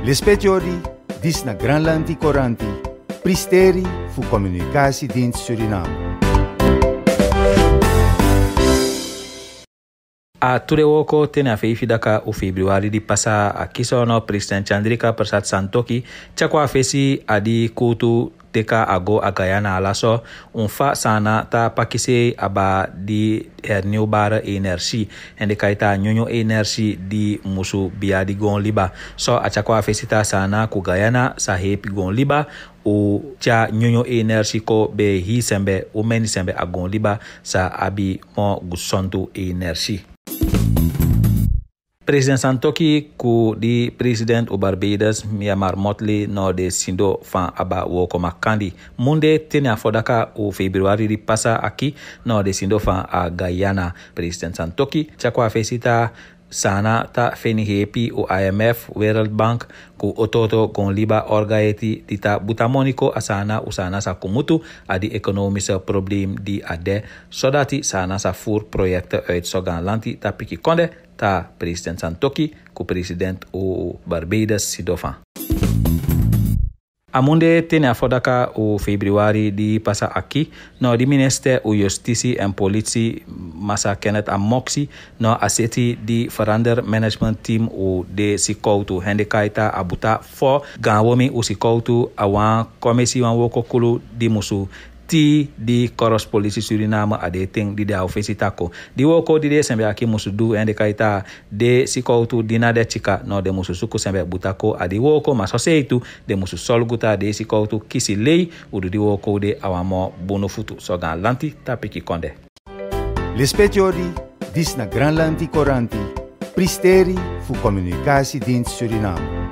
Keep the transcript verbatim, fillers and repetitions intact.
L'espetiori dis na Granlandi Coranti, pristeri fu comunicatiedienst Suriname. A Turewoko tena feifi daka o februari di pasa a kisono President Chandrika Persat Santokhi chakwa fesi adi kutu teka ago a Guyana alaso un fa sana ta pakise aba di hernieuwbare energie en de kaita nyonyo energie di musu bia di gon liba so a chakwa fesi ta sana ku Guyana sa hepi gon liba o cha nyonyo energie ko be hi sembe o meni sembe a gon liba sa abi mo gusontu energie. President Santokhi ku di president u Barbados Myanmar Motley no de sindo fan aba woko makandi munde tene afodaka u februari di pasa aki no de sindo fan a Guyana. President Santokhi chakwa fesita sana ta feni hepi u I M F World Bank ku ototo gon liba orgaeti dita butamoniko asana usana sa kumutu adi ekonomische probleem di ade sodati sana sa fur projecten uit sogan lanti ta piki konde ta President Santokhi ku president u Barbados Sidofan. Amunde tene afodaka u februari di pasa aki no di minister u justitie en politie Massa Kenneth Amoksi no aseti di verander management team u de sikoutu hendekaita abuta fo ganwomi u sikoutu awan komisi wan woko kulu di musu ti di Koros Politie Suriname ade ting di da ofisi tako di woko di de sembe aki musu du ende kaita de sikoutu dina de chika no de musu suku sembe butako adi woko masoseitu de musu solguta de sikoutu kisi lei udu di woko de awamo bonofutu sogan lanti tapiki konde. L'espetiori dis na Granlandi Coranti, pristeri fu comunicatiedienst Suriname.